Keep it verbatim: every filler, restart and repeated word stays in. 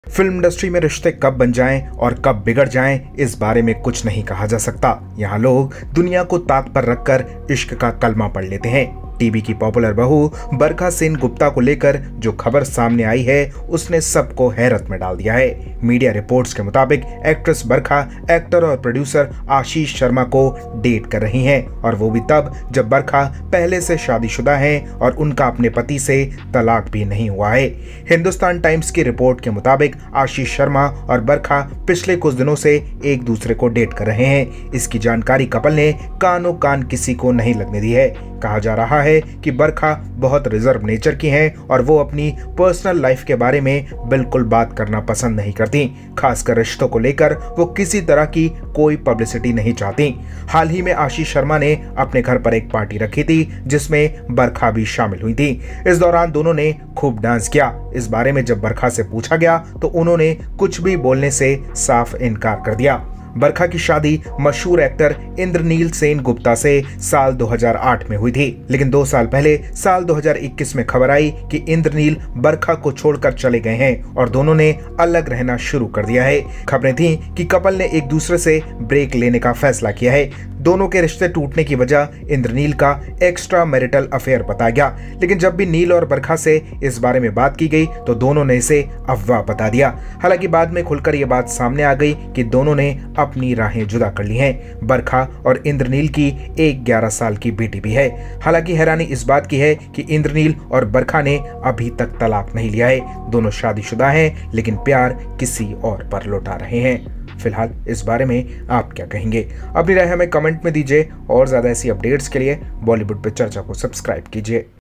Film industry में रिश्ते कब बन जाएं और कब बिगड़ जाएं, इस बारे में कुछ नहीं कहा जा सकता। यहाँ लोग दुनिया को ताक पर रखकर इश्क का कलमा पढ़ लेते हैं। टीवी की पॉपुलर बहू बरखा सेन गुप्ता को लेकर जो खबर सामने आई है उसने सबको हैरत में डाल दिया है। मीडिया रिपोर्ट्स के मुताबिक एक्ट्रेस बरखा एक्टर और प्रोड्यूसर आशीष शर्मा को डेट कर रही हैं, और वो भी तब जब बरखा पहले से शादीशुदा हैं और उनका अपने पति से तलाक भी नहीं हुआ है। हिंदुस्तान टाइम्स की रिपोर्ट के मुताबिक आशीष शर्मा और बरखा पिछले कुछ दिनों से एक दूसरे को डेट कर रहे हैं। इसकी जानकारी कपल ने कानो कान किसी को नहीं लगने दी है। कहा जा रहा है कि बरखा बहुत रिजर्व नेचर की हैं और वो अपनी पर्सनल लाइफ के बारे में बिल्कुल बात करना पसंद नहीं करती। खासकर रिश्तों को लेकर वो किसी तरह की कोई पब्लिसिटी नहीं चाहती। हाल ही में आशीष शर्मा ने अपने घर पर एक पार्टी रखी थी जिसमें बरखा भी शामिल हुई थी। इस दौरान दोनों ने खूब डांस किया। इस बारे में जब बरखा से पूछा गया तो उन्होंने कुछ भी बोलने से साफ इनकार कर दिया। बरखा की शादी मशहूर एक्टर इंद्रनील सेन गुप्ता से साल दो हज़ार आठ में हुई थी, लेकिन दो साल पहले साल दो हज़ार इक्कीस में खबर आई कि इंद्रनील बरखा को छोड़कर चले गए हैं और दोनों ने अलग रहना शुरू कर दिया है। खबरें थीं कि कपल ने एक दूसरे से ब्रेक लेने का फैसला किया है। दोनों के रिश्ते टूटने की वजह इंद्रनील का एक्स्ट्रा मैरिटल अफेयर बताया गया, लेकिन जब भी नील और बरखा से इस बारे में बात की गई तो दोनों ने इसे अफवाह बता दिया। हालांकि बाद में खुलकर यह बात सामने आ गई कि दोनों ने अपनी राहें जुदा कर ली हैं। बरखा और इंद्रनील की एक ग्यारह साल की बेटी भी है। हालांकि हैरानी इस बात की है कि इंद्रनील और बरखा ने अभी तक तलाक नहीं लिया है। दोनों शादीशुदा हैं, लेकिन प्यार किसी और पर लौटा रहे हैं। फिलहाल इस बारे में आप क्या कहेंगे? अपनी राय हमें कमेंट में दीजिए और ज्यादा ऐसी अपडेट्स के लिए बॉलीवुड पे चर्चा को सब्सक्राइब कीजिए।